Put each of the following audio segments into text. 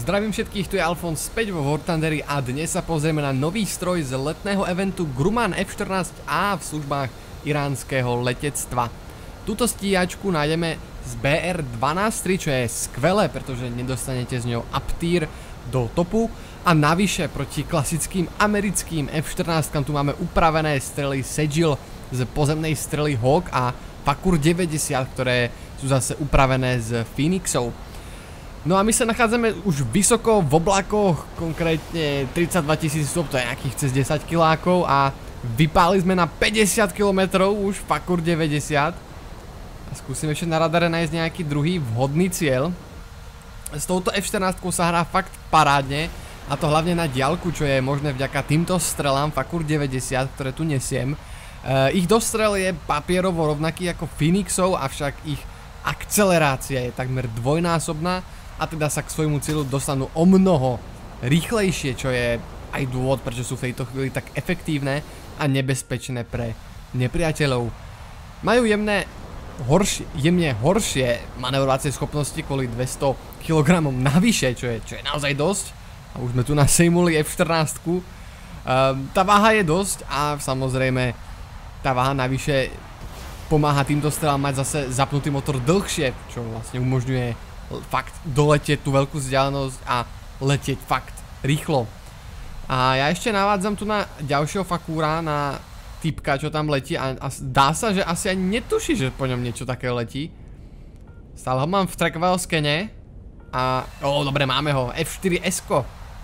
Zdravím všetkých, tu je Alfons späť vo War Thunderi a dnes sa pozrieme na nový stroj z letného eventu Grumman F14A v službách iránskeho letectva. Túto stíhačku nájdeme z BR-12-3, čo je skvelé, pretože nedostanete z ňou uptier do topu a navyše proti klasickým americkým F14 tu máme upravené strely Segil z pozemnej strely Hawk a Fakur 90, ktoré sú zase upravené z Phoenixov. No a my sa nachádzame už vysoko v oblakoch, konkrétne 32 000 stôp, to je nejakých cez 10 kilákov a vypáli sme na 50 km už Fakur 90. A skúsim ešte na radare nájsť nejaký druhý vhodný cieľ. S touto F14 sa hrá fakt parádne, a to hlavne na diaľku, čo je možné vďaka týmto strelám Fakur 90, ktoré tu nesiem. Ich dostrel je papierovo rovnaký ako Phoenixov, avšak ich akcelerácia je takmer dvojnásobná a teda sa k svojmu cieľu dostanú o mnoho rýchlejšie, čo je aj dôvod, prečo sú v tejto chvíli tak efektívne a nebezpečné pre nepriateľov. Majú jemne horšie manevrovacie schopnosti kvôli 200 kg navyše, čo je naozaj dosť. A už sme tu nasejmuli F14. Tá váha je dosť a samozrejme tá váha navyše pomáha týmto strelám mať zase zapnutý motor dlhšie, čo vlastne umožňuje fakt doletieť tú veľkú vzdialenosť a letieť fakt rýchlo. A ja ešte navádzam tu na ďalšieho Fakúra, na typka, čo tam letí a dá sa, že asi ani netuší, že po ňom niečo také letí. Stále ho mám v trackového skene a... dobre, máme ho, F4S-ko.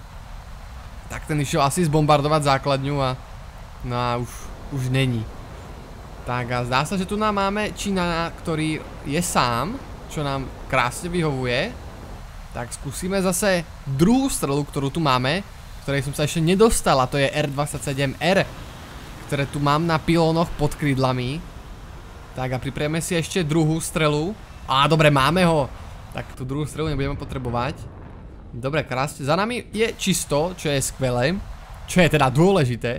Tak ten išiel asi zbombardovať základňu a... No a už není. Tak a zdá sa, že tu nám máme Číňana, ktorý je sám, čo nám krásne vyhovuje. Tak skúsime zase druhú strelu, ktorú tu máme, ktorej som sa ešte nedostal, a to je R27R, ktoré tu mám na pilónoch pod krídlami. Tak a priprieme si ešte druhú strelu. Á, dobre, máme ho. Tak tú druhú strelu nebudeme potrebovať. Dobre, krásne. Za nami je čisto, čo je skvelé. Čo je teda dôležité.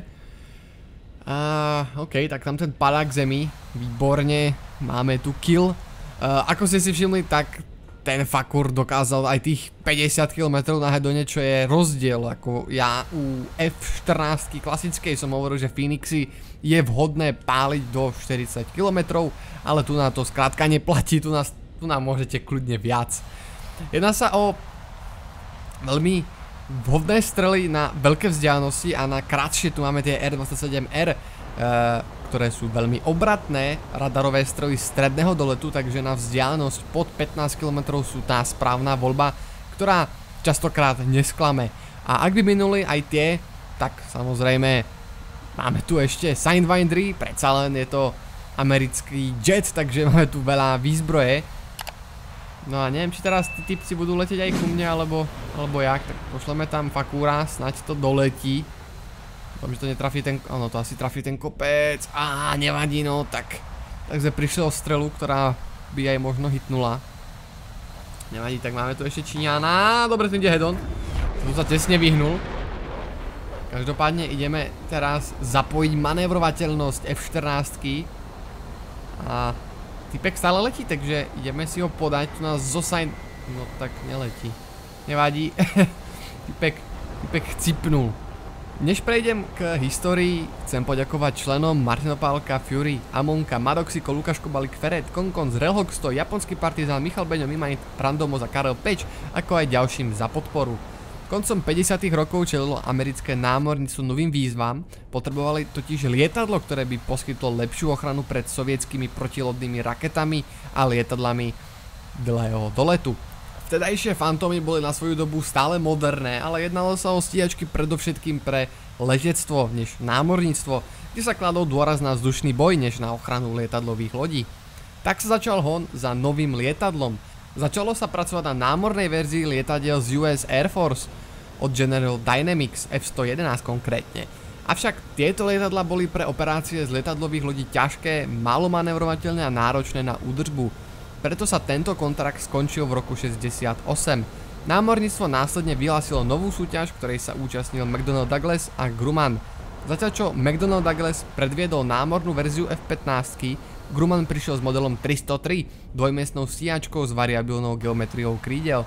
OK, tak tam ten padá k zemi. Výborne. Máme tu kill. Ako ste si všimli, tak ten Fakur dokázal aj tých 50 km na hedone, čo je rozdiel. Ako ja u F14 klasickej som hovoril, že Phoenixy je vhodné páliť do 40 km, ale tu na to skrátka neplatí, tu nám môžete kľudne viac. Jedná sa o veľmi vhodné strely na veľké vzdialenosti a na krátšie tu máme tie R27R, ktoré sú veľmi obratné radarové strely stredného doletu, takže na vzdialenosť pod 15 km sú tá správna voľba, ktorá častokrát nesklame. A ak by minuli aj tie, tak samozrejme máme tu ešte Sidewinder, predsa len je to americký jet, takže máme tu veľa výzbroje. No a neviem, či teraz tí typci budú letieť aj ku mne, alebo jak, tak pošleme tam Fakúra, snaď to doletí. Dúfam, že to netrafí ten, áno, to asi trafí ten kopec, nevadí, no, tak sme prišli o strelu, ktorá by aj možno hitnula. Nevadí, tak máme tu ešte Číňana, dobre, ten ide head-on, som sa tesne vyhnul. Každopádne ideme teraz zapojiť manévrovateľnosť F14 a typek stále letí, takže ideme si ho podať, tu nás zosaj... No tak neletí. Nevadí. typek chcipnul. Než prejdem k histórii, chcem poďakovať členom Martinopálka, Fury, Amonka, Madoxiko, Lukáš Kobalik, Feret, Konkon, Relhoxto, Japonský partizán, Michal Beňo, Mimajt, Randomo a Karel Peč, ako aj ďalším za podporu. Koncom 50. rokov čelilo americké námorníctvo novým výzvam, potrebovali totiž lietadlo, ktoré by poskytlo lepšiu ochranu pred sovietskými protilodnými raketami a lietadlami dlhého doletu. Vtedajšie Fantomy boli na svoju dobu stále moderné, ale jednalo sa o stíhačky predovšetkým pre letectvo než námorníctvo, kde sa kladol dôraz na vzdušný boj než na ochranu lietadlových lodí. Tak sa začal hon za novým lietadlom. Začalo sa pracovať na námornej verzii lietadiel z US Air Force od General Dynamics F-111 konkrétne. Avšak tieto lietadlá boli pre operácie z lietadlových lodí ťažké, málo manevrovateľné a náročné na údržbu. Preto sa tento kontrakt skončil v roku 68. Námorníctvo následne vyhlásilo novú súťaž, ktorej sa účastnil McDonnell Douglas a Grumman. Zatiaľ čo McDonnell Douglas predviedol námornú verziu F-15, Grumman prišiel s modelom 303, dvojmiestnou stíhačkou s variabilnou geometriou krídel.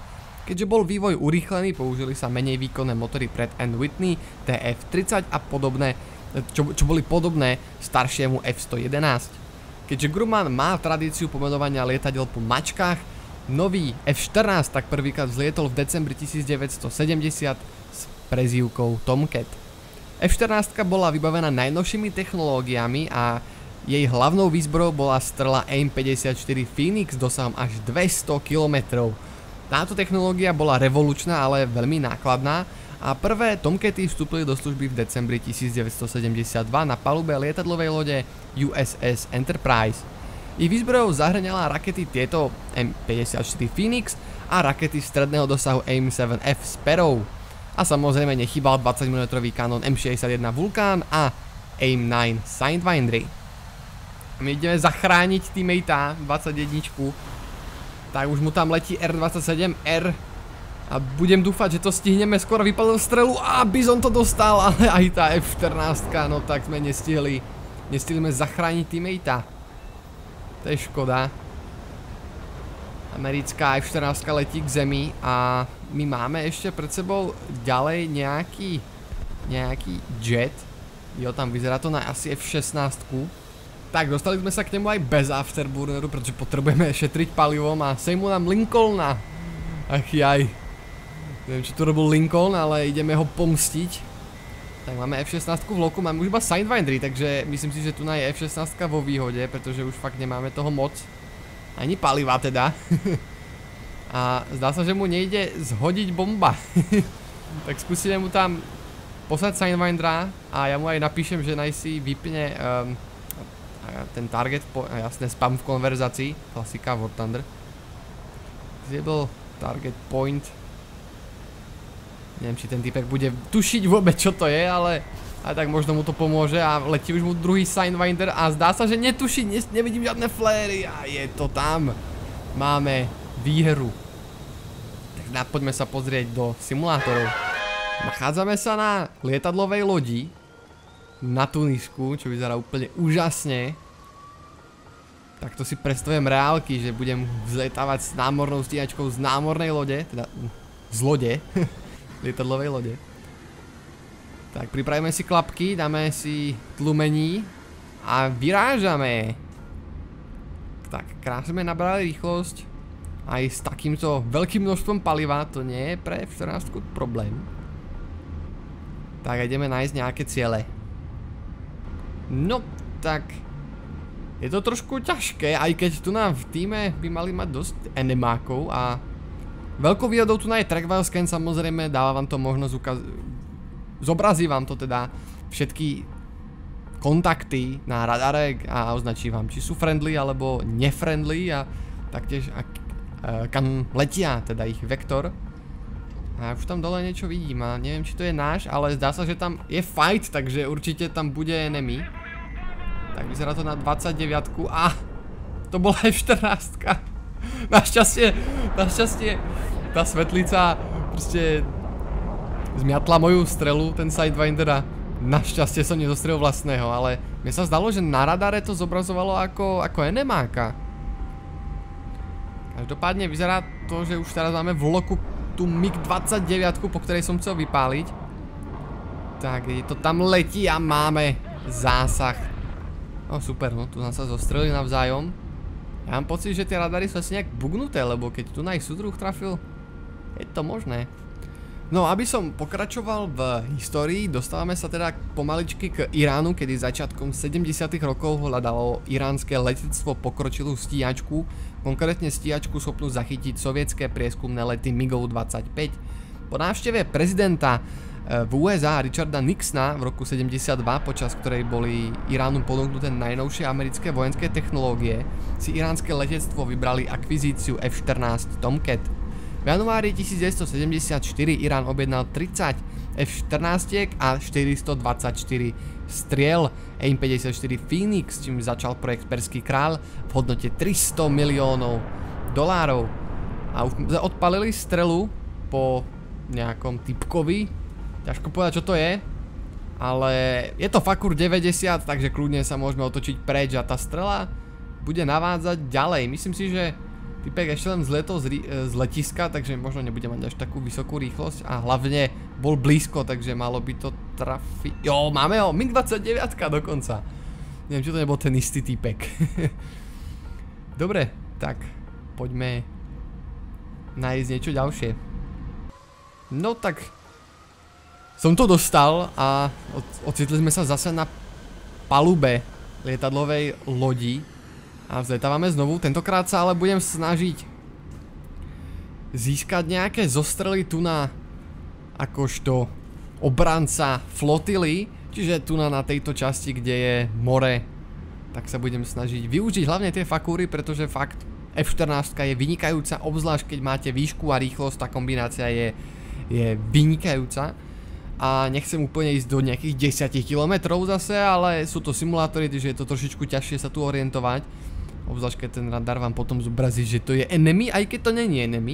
Keďže bol vývoj urýchlený, použili sa menej výkonné motory Pratt & Whitney, TF30 a podobné, čo boli podobné staršiemu F111. Keďže Grumman má tradíciu pomenovania lietadiel po mačkách, nový F14 tak prvýkrát vzlietol v decembri 1970 s prezývkou Tomcat. F14 bola vybavená najnovšími technológiami a jej hlavnou výzbrojou bola strela AIM-54 Phoenix dosahom až 200 km. Táto technológia bola revolučná, ale veľmi nákladná a prvé Tomcaty vstúpili do služby v decembri 1972 na palube lietadlovej lode USS Enterprise. Ich výzbrojou zahrňala rakety tieto AIM-54 Phoenix a rakety stredného dosahu AIM-7F Sparrow. A samozrejme nechýbal 20 mm kanón M61 Vulcan a AIM-9 Sidewinder. My ideme zachrániť teammatea 21. Tak už mu tam letí R27R a budem dúfať, že to stihneme, skoro vypadol strelu a Bizon to dostal, ale aj tá F14, no tak sme nestihli sme zachrániť teammatea. To je škoda. Americká F14 letí k zemi a my máme ešte pred sebou ďalej nejaký jet. Jo, tam vyzerá to na asi F16. Tak, dostali sme sa k nemu aj bez afterburneru, pretože potrebujeme šetriť palivom a sejmu nám Lincolna. Ach jaj. Neviem, čo tu robil Lincoln, ale ideme ho pomstiť. Tak máme F16 v loku, máme už iba Sidewindery, takže myslím si, že tu je F16 vo výhode, pretože už fakt nemáme toho moc. Ani paliva teda. A zdá sa, že mu nejde zhodiť bomba. Tak skúsime mu tam poslať Sidewindera a ja mu aj napíšem, že naj si vypne ten target, jasné, spam v konverzácii, klasika War Thunder. Disable target point. Neviem, či ten typek bude tušiť vôbec, čo to je, ale aj tak možno mu to pomôže a letí už mu druhý Sidewinder a zdá sa, že netuší, nevidím žiadne fléry a je to tam. Máme výhru. Tak poďme sa pozrieť do simulátorov. Nachádzame sa na lietadlovej lodi na Tunisku, čo vyzerá úplne úžasne. Tak to si predstavujem reálky, že budem vzletávať s námornou stíhačkou z námornej lode, teda z lode, lietadlovej lode. Tak pripravíme si klapky, dáme si tlumení a vyrážame. Tak krásne nabrali rýchlosť. Aj s takýmto veľkým množstvom paliva to nie je pre F14 problém. Tak ideme nájsť nejaké ciele. No, tak je to trošku ťažké, aj keď tu v týme by mali mať dosť enemákov a veľkou výhodou tu je trackball scan, samozrejme dáva vám to možnosť zobrazí vám to teda všetky kontakty na radare a označí vám, či sú friendly alebo nefriendly a taktiež kam letia, teda ich vektor. A už tam dole niečo vidím a neviem, či to je náš, ale zdá sa, že tam je fight, takže určite tam bude enemy. Tak vyzerá to na 29-ku a to bola F14. Našťastie tá svetlica proste zmiatla moju strelu, ten Sidewinder a našťastie som nezostrelil vlastného, ale mne sa zdalo, že na radare to zobrazovalo ako enemáka. Každopádne vyzerá to, že už teraz máme v loku tú MiG-29, po ktorej som chcel vypáliť. Tak, to tam letí a máme zásah. No super, no tu nám sa zostrelili navzájom. Ja mám pocit, že tie radary sú asi nejak bugnuté, lebo keď tu súdruh trafil, je to možné. No, aby som pokračoval v histórii, dostávame sa teda pomaličky k Iránu, kedy začiatkom 70. rokov hľadalo iránske letectvo pokročilú stíhačku, konkrétne stíhačku schopnú zachytiť sovietské prieskumné lety MiG-25. Po návšteve prezidenta v USA Richarda Nixona v roku 72, počas ktorej boli Iránu ponúknuté najnovšie americké vojenské technológie, si iránske letectvo vybrali akvizíciu F-14 Tomcat. V januári 1974 Irán objednal 30 F-14 a 424 striel AIM-54 Phoenix, čím začal projekt Perský kráľ v hodnote $300 miliónov. A už odpalili strelu po nejakom typkovi. Ťažko povedať, čo to je, ale je to Fakur 90, takže kľudne sa môžeme otočiť preč a tá strela bude navádzať ďalej. Myslím si, že Typek ešte len zletol z letiska, takže možno nebude mať až takú vysokú rýchlosť a hlavne bol blízko, takže malo by to trafiť. Jo, máme ho, MiG-29 dokonca. Neviem, či to nebol ten istý typek. Dobre, tak poďme nájsť niečo ďalšie. No tak som to dostal a ocitli sme sa zase na palube lietadlovej lodi a vzletávame znovu. Tentokrát sa ale budem snažiť získať nejaké zostrely tu na akožto obranca flotily, čiže tu na tejto časti, kde je more, tak sa budem snažiť využiť hlavne tie fakúry, pretože fakt F-14 je vynikajúca, obzvlášť keď máte výšku a rýchlosť, tá kombinácia je vynikajúca. A nechcem úplne ísť do nejakých 10 km zase, ale sú to simulátory, takže je to trošičku ťažšie sa tu orientovať. Obzvlášť keď ten radar vám potom zobrazí, že to je enemy, aj keď to není enemy.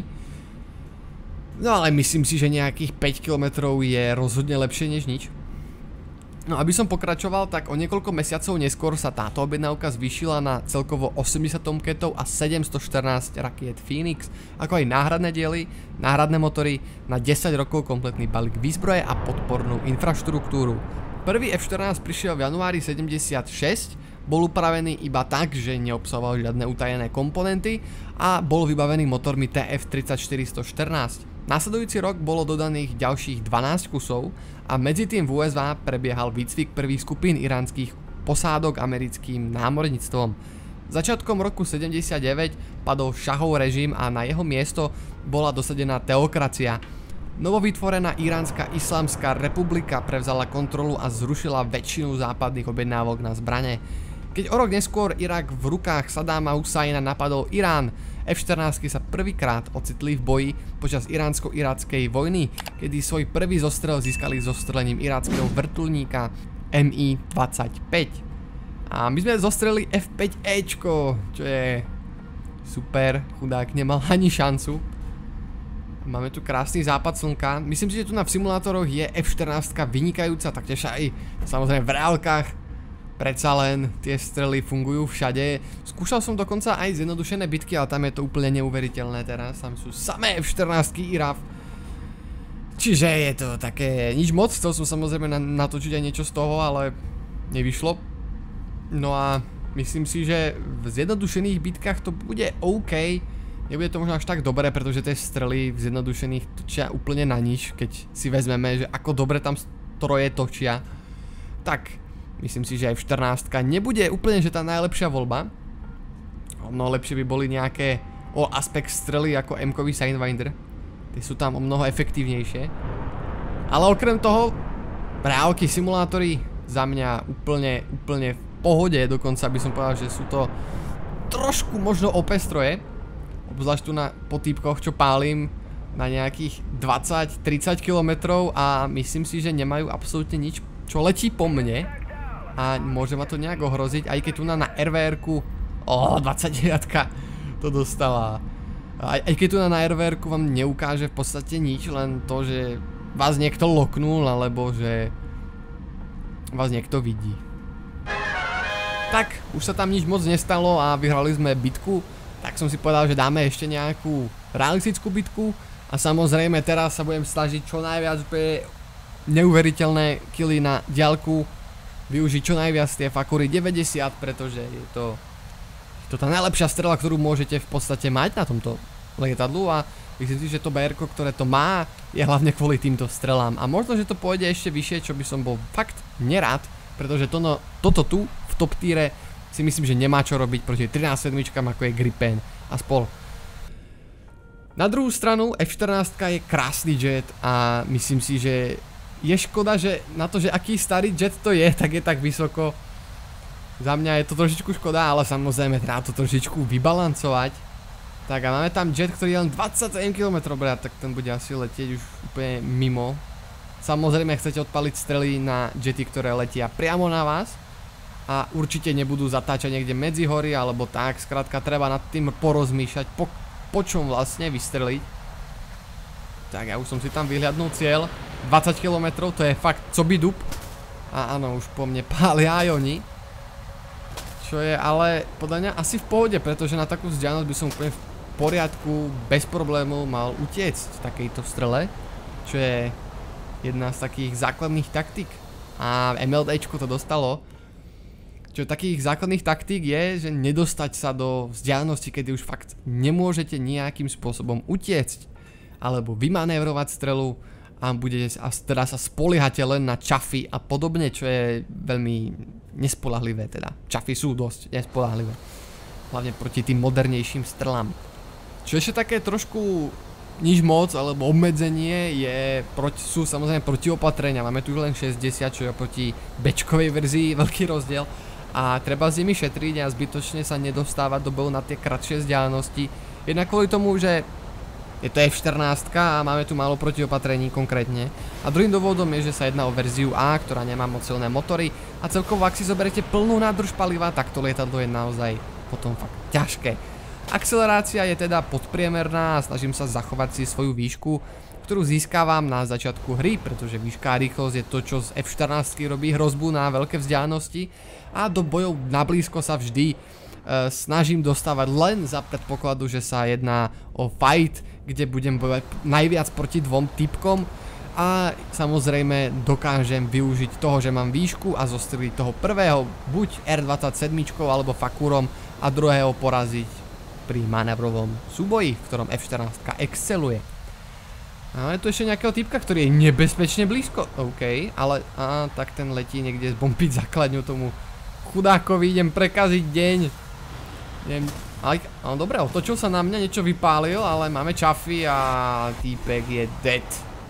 No ale myslím si, že nejakých 5 km je rozhodne lepšie než nič. No aby som pokračoval, tak o niekoľko mesiacov neskôr sa táto objednávka zvýšila na celkovo 80 Tomcatov a 714 rakiet Phoenix, ako aj náhradné diely, náhradné motory, na 10 rokov kompletný balík výzbroje a podpornú infraštruktúru. Prvý F-14 prišiel v januári 76, bol upravený iba tak, že neobsahoval žiadne utajené komponenty a bol vybavený motormi TF-34-114. Nasledujúci rok bolo dodaných ďalších 12 kusov a medzi tým v USA prebiehal výcvik prvých skupín iránskych posádok americkým námorníctvom. Začiatkom roku 79 padol šahov režim a na jeho miesto bola dosadená teokracia. Novovytvorená Iránska islamská republika prevzala kontrolu a zrušila väčšinu západných objednávok na zbrane. Keď o rok neskôr Irak v rukách Saddáma Husajna napadol Irán, F-14 sa prvýkrát ocitli v boji počas iránsko-irackej vojny, kedy svoj prvý zostrel získali zostrelením irackého vrtuľníka Mi-25. A my sme zostrelili F-5Ečko, čo je super, chudák nemal ani šancu. Máme tu krásny západ slnka. Myslím si, že tu v simulátoroch je F-14 vynikajúca, taktiež aj samozrejme v reálkach. Predsa len tie strely fungujú všade. Skúšal som dokonca aj zjednodušené bitky, ale tam je to úplne neuveriteľné teraz. Tam sú samé F-14 IRAF. Čiže je to také nič moc. Chcel som samozrejme natočiť aj niečo z toho, ale nevyšlo. No a myslím si, že v zjednodušených bitkách to bude OK. Nebude to možno až tak dobré, pretože tie strely v zjednodušených točia úplne na nič. Keď si vezmeme, že ako dobre tam stroje točia, tak myslím si, že aj F-14 nebude úplne že tá najlepšia voľba. No lepšie by boli nejaké aspekt strely ako M-kový Sidewinder. Tie sú tam o mnoho efektívnejšie. Ale okrem toho, reálky, simulátory za mňa úplne v pohode. Dokonca by som povedal, že sú to trošku možno OP stroje. Obzvlášť tu na potýpkoch, čo pálim na nejakých 20-30 km a myslím si, že nemajú absolútne nič, čo letí po mne. A môže ma to nejak ohroziť, aj keď tu na RVR-ku 29 to dostala. Aj keď tu na RVR-ku vám neukáže v podstate nič, len to, že vás niekto loknul, alebo že vás niekto vidí. Tak, už sa tam nič moc nestalo a vyhrali sme bitku. Tak som si povedal, že dáme ešte nejakú realistickú bitku. A samozrejme teraz sa budem snažiť čo najviac neuveriteľné killy na diaľku využiť čo najviac tie fakúry 90, pretože je to tá najlepšia strela, ktorú môžete v podstate mať na tomto lietadlu a myslím si, že to BR-ko, ktoré to má, je hlavne kvôli týmto strelám a možno, že to pôjde ešte vyššie, čo by som bol fakt nerád, pretože toto tu v top tiere si myslím, že nemá čo robiť proti 13 sedmičkám, ako je Gripen a spol. Na druhú stranu F-14 je krásny jet a myslím si, že je škoda, že na to, že aký starý jet to je, tak je tak vysoko. Za mňa je to trošičku škoda, ale samozrejme treba to trošičku vybalancovať. Tak a máme tam jet, ktorý je len 27 km, tak ten bude asi letieť už úplne mimo. Samozrejme chcete odpaliť strely na jety, ktoré letia priamo na vás. A určite nebudú zatáčať niekde medzi hory alebo tak. Skrátka treba nad tým porozmýšľať, po čom vlastne vystreliť. Tak ja už som si tam vyhľadnul cieľ. 20 km, to je fakt coby dub. A áno, už po mne pália aj oni. Čo je ale podľa mňa asi v pohode, pretože na takú vzdialenosť by som úplne v poriadku, bez problémov mal utiecť takejto strele, čo je jedna z takých základných taktík. A MLDčko to dostalo. Čo takých základných taktík je, že nedostať sa do vzdialenosti, kedy už fakt nemôžete nejakým spôsobom utiecť alebo vymanévrovať strelu a teda sa spoliehate len na čafy a podobne, čo je veľmi nespoľahlivé teda. Čafy sú dosť nespoľahlivé. Hlavne proti tým modernejším strelám. Čo ešte také trošku nič moc alebo obmedzenie sú samozrejme protiopatrenia. Máme tu len 60, čo je oproti bečkovej verzii veľký rozdiel. A treba s nimi šetriť a zbytočne sa nedostávať do boju na tie kratšie vzdialenosti. Jednak kvôli tomu, že je to F14 a máme tu málo protiopatrení konkrétne. A druhým dôvodom je, že sa jedná o verziu A, ktorá nemá moc silné motory. A celkovo, ak si zoberete plnú nádrž paliva, tak to lietadlo je naozaj potom fakt ťažké. Akcelerácia je teda podpriemerná a snažím sa zachovať si svoju výšku, ktorú získavam na začiatku hry, pretože výška a rýchlosť je to, čo z F14 robí hrozbu na veľké vzdialenosti. A do bojov nablízko sa vždy snažím dostávať len za predpokladu, že sa jedná o fight, kde budem bojovať najviac proti dvom typkom a samozrejme dokážem využiť toho, že mám výšku a zostreliť toho prvého buď R27 alebo Fakurom a druhého poraziť pri manévrovom súboji, v ktorom F14 exceluje. Máme tu ešte nejakého typka, ktorý je nebezpečne blízko. OK, ale tak ten letí niekde zbombiť základňu tomu chudákovi, idem prekaziť deň. Ale dobre, otočil sa na mňa, niečo vypálil, ale máme čafy a týpek je dead.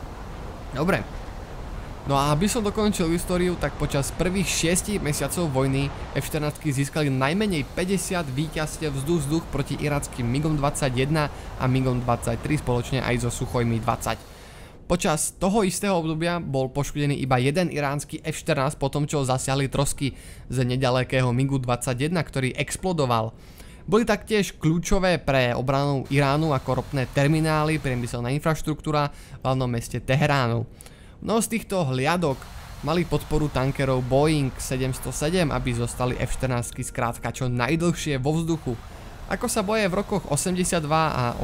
Dobre. No a aby som dokončil históriu, tak počas prvých 6 mesiacov vojny F-14 získali najmenej 50 víťazstiev vzduch-vzduch proti irackým MiGom 21 a MiGom 23 spoločne aj so Suchojmi 20. Počas toho istého obdobia bol poškodený iba jeden iránsky F-14 po tom, čo zasiahli trosky z nedalekého MiGu 21, ktorý explodoval. Boli taktiež kľúčové pre obranu Iránu ako ropné terminály, priemyselná infraštruktúra v hlavnom meste Teheránu. Mnoho z týchto hliadok mali podporu tankerov Boeing 707, aby zostali F-14 skrátka čo najdlhšie vo vzduchu. Ako sa boje v rokoch 82 a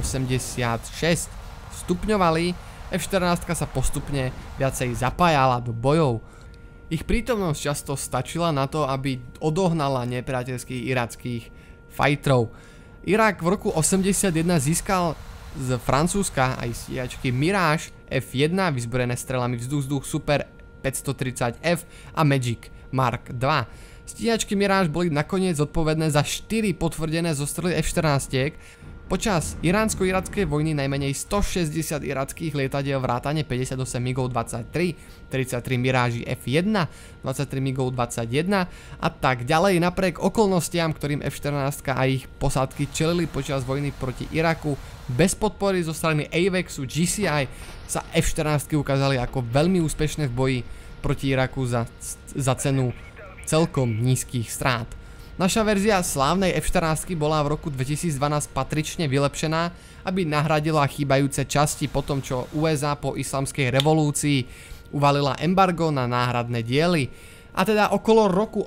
86 stupňovali, F-14 sa postupne viacej zapájala do bojov. Ich prítomnosť často stačila na to, aby odohnala nepriateľských irackých fighterov. Irak v roku 81 získal z Francúzska aj stíhačky Mirage F1 vyzbrojené strelami vzduch-vzduch Super 530F a Magic Mark II. Stíhačky Mirage boli nakoniec zodpovedné za 4 potvrdené zostrely F-14. Počas iránsko-irackej vojny najmenej 160 irackých lietadiel vrátane 58 MiGov 23, 33 Mirage F1, 23 MiGov 21 a tak ďalej. Napriek okolnostiam, ktorým F-14 a ich posádky čelili počas vojny proti Iraku, bez podpory zo strany AVEXu GCI sa F-14 ukázali ako veľmi úspešné v boji proti Iraku za cenu celkom nízkych strát. Naša verzia slávnej F-14 bola v roku 2012 patrične vylepšená, aby nahradila chýbajúce časti po tom, čo USA po islamskej revolúcii uvalila embargo na náhradné diely. A teda okolo roku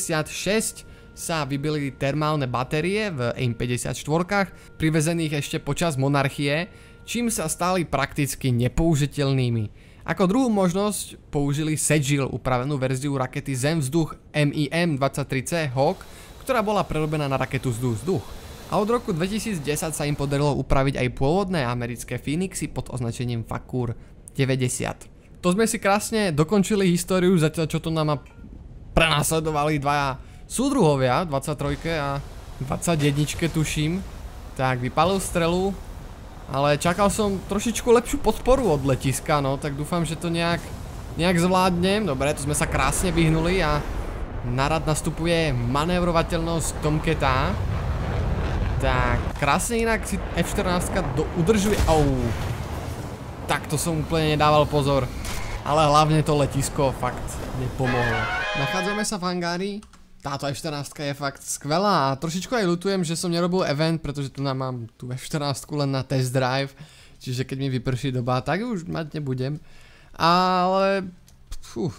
86 sa vybili termálne batérie v AIM-54, privezených ešte počas monarchie, čím sa stali prakticky nepoužiteľnými. Ako druhú možnosť použili Sedgil upravenú verziu rakety Zem-vzduch MIM-23C Hawk, ktorá bola prerobená na raketu vzduch-vzduch. A od roku 2010 sa im podarilo upraviť aj pôvodné americké Phoenixy pod označením Fakur 90. To sme si krásne dokončili históriu, zatiaľ čo to nám prenasledovali dvaja súdruhovia, 23 a 21 tuším. Tak vypálil strelu. Ale čakal som trošičku lepšiu podporu od letiska, no, tak dúfam, že to nejak zvládnem. Dobre, tu sme sa krásne vyhnuli a na rad nastupuje manévrovateľnosť Tomcata. Tak, krásne inak si F-14 udržuje. Tak to som úplne nedával pozor. Ale hlavne to letisko fakt nepomohlo. Nachádzame sa v hangári. Táto F-14 je fakt skvelá a trošičku aj ľutujem, že som nerobil event, pretože tu mám tú F-14 len na test drive, čiže keď mi vyprší doba, tak už mať nebudem. Ale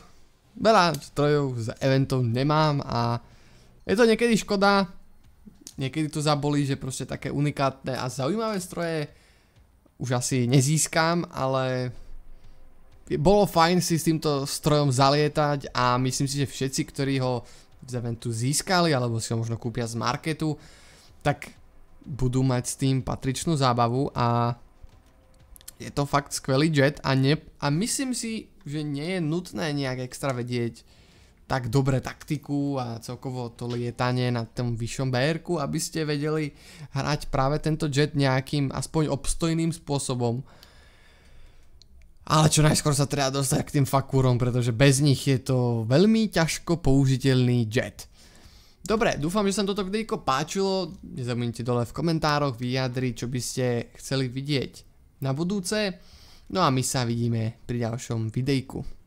veľa strojov z eventov nemám a je to niekedy škoda, niekedy to zabolí, že proste také unikátne a zaujímavé stroje už asi nezískam, ale bolo fajn si s týmto strojom zalietať a myslím si, že všetci, ktorí ho z eventu získali alebo si ho možno kúpia z marketu, tak budú mať s tým patričnú zábavu a je to fakt skvelý jet a myslím si, že nie je nutné nejak extra vedieť tak dobre taktiku a celkovo to lietanie na tom vyššom BR-ku, aby ste vedeli hrať práve tento jet nejakým aspoň obstojným spôsobom. Ale čo najskôr sa treba dostať k tým fakúrom, pretože bez nich je to veľmi ťažko použiteľný jet. Dobre, dúfam, že sa toto videjko páčilo. Nezabudnite dole v komentároch vyjadriť, čo by ste chceli vidieť na budúce. No a my sa vidíme pri ďalšom videjku.